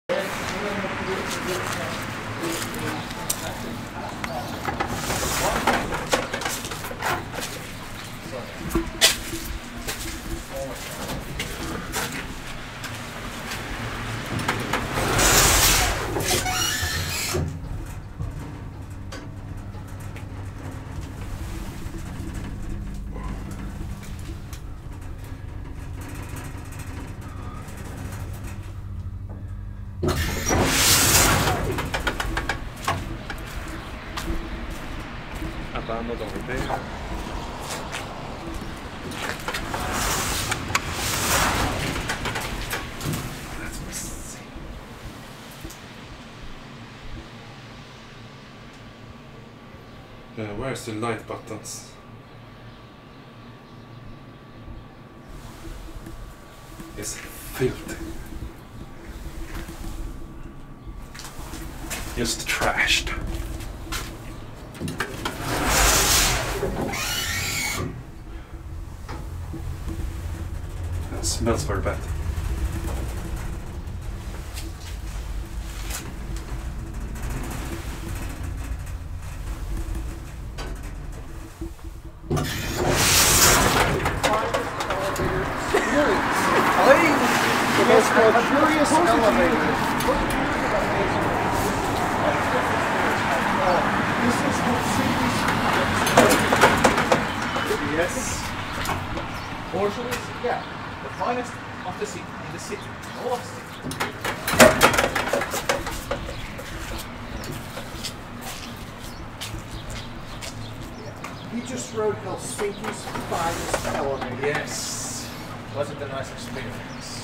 Where's the light buttons? It's filthy. Just trashed. That smells very bad. Luxurious elevator. This is what cities. Yes. Portuguese, yeah. The finest of the city, in the city. All of the city. He just rode Helsinki's finest elevator. Yes. Was it a nice experience?